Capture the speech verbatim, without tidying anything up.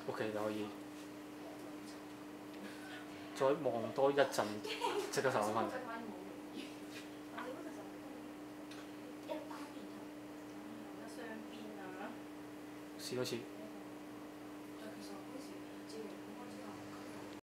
OK 就可以。再望多一陣，即刻手翻。試多次。